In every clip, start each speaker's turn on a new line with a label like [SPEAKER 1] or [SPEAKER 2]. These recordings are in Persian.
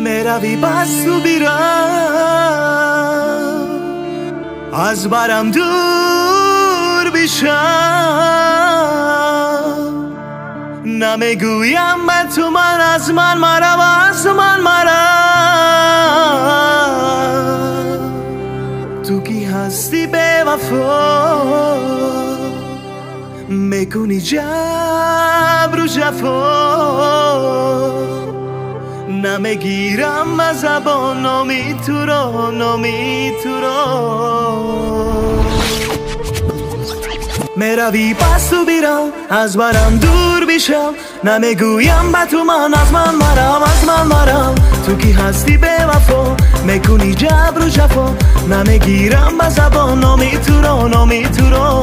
[SPEAKER 1] میروی بس تو بیرم از برم دور بیشم نمیگویم به تو من از من مرم از من مرم تو کی هستی به وفا میکنی جبر و جفا نمیگیرم از زبان نامی تو را نامی تو را میروی پس تو بیرم از برم دور بیشم نمیگویم به تو من از من مرم از من مرم تو کی هستی به وفا میکنی جبر و جفا نمیگیرم به زبان نامی تو را نامی تو را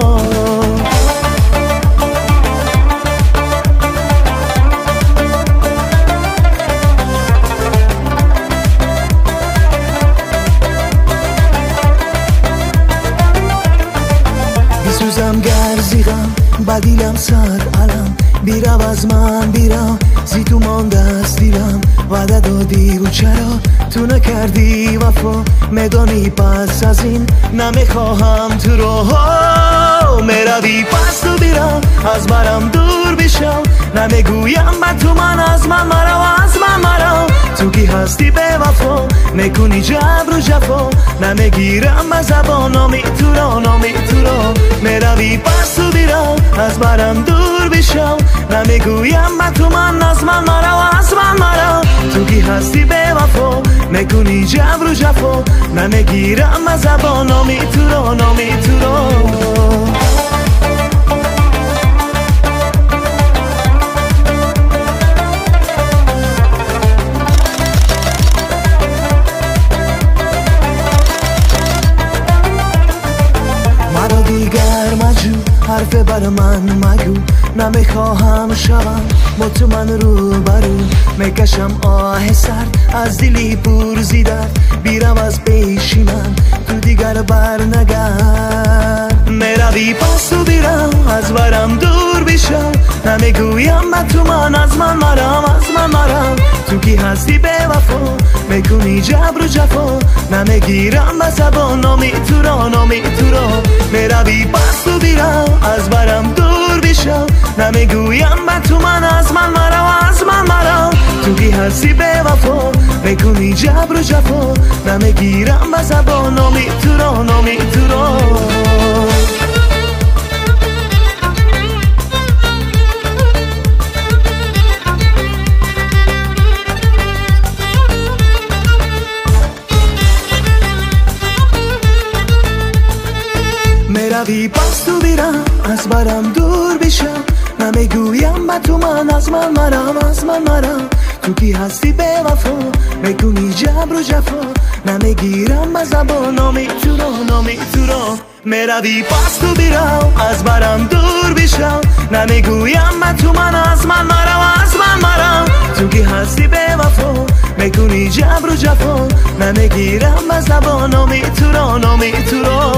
[SPEAKER 1] بیسوزم گرزیغم بدیلم سر علم بیرم از من بیرم زی تو مانده است دیرم وعده دادی و چرا تو نکردی وفا میدانی پس از این نمیخواهم تو رو میروی پس تو بیرم از برم دور بیشم نمیگویم به تو من از من مرم از من مرم تو کی هستی به وفا میکنی جبر و جفا نمیگیرم به زبان نامی تو را نامی تو را میروی پس تو بیرم از برم دور بیشم نمیگویم به تو من از من مرم از من مرم تو کی هستی به وفا میکنی جبر و جفا نمیگیرم به زبان نامی تو را نامی تو را حرف بر من مگو نمیخواهم شوم با تو من رو برو میکشم آه سرد از دلی پر زیدت بیرم از پیشی من تو دیگر بر نگرد میروی پس تو بیرم از برم دور بیشم نمیگویم به تو من از من مرم از من مرم تو کی هستی به وفا میکنی جبر و جفا نمیگیرم به زبان نامی تو را نامی تو را میروی پس تو بیرم از برم دور بیشم نمیگویم به تو من از من مرم از من مرم تو کی هستی به وفا میکنی جبر و جفا نمیگیرم به زبان نامی تو را نامی تو را میروی پس تو بیرم از برم دور بیشم نمیگویم به تو من از من مرم از من مرم تو کی هستی به وفا میکنی جبر و جفا نمیگیرم به زبان نامی تو را نامی تو را میروی پس تو بیرم از برم دور بیشم نمیگویم به تو من از من مرم از من مرم تو کی هستی به وفا میکنی جبر و جفا نمیگیرم به زبان نامی تو را نامی تو را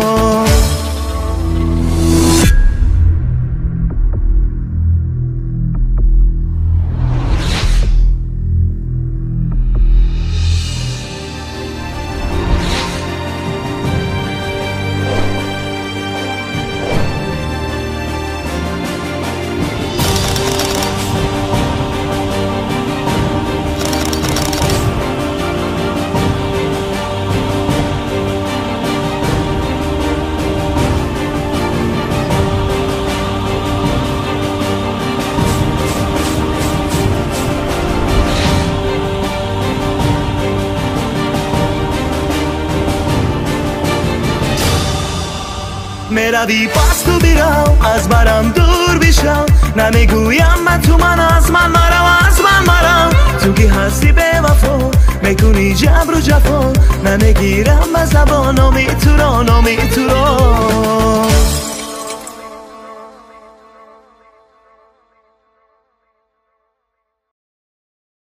[SPEAKER 1] میروی پس تو بیرم از برم دور بیشم نمیگویم به تو من از من مرم از من مرم تو کی هستی به وفا میکنی جبر و جفا نمیگیرم به زبان نامی تو را نامی تو را